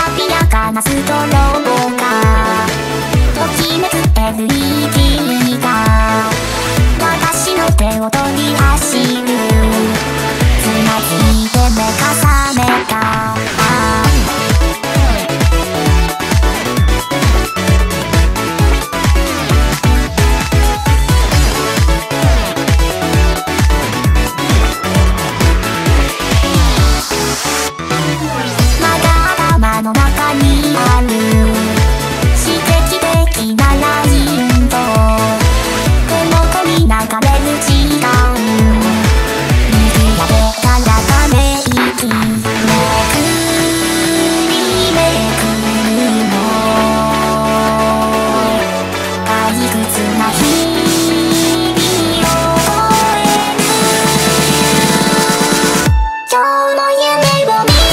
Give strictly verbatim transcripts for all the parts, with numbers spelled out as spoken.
らびやかなストロボがときめく エルイーディー が私の手を取り走る。つまずいて目が覚めた。まだ頭の中にある刺激的なラインと手元に流れる時間、握られたらため息めくりめくるの退屈な日々を終える。今日の夢を見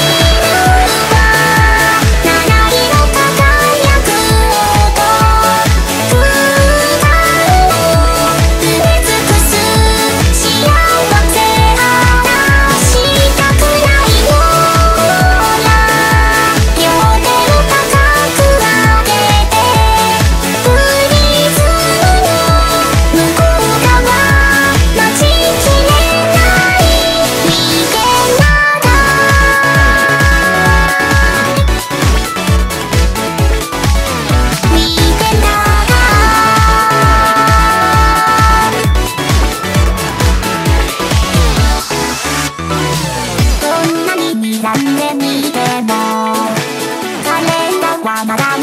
何で見ても彼らはまだ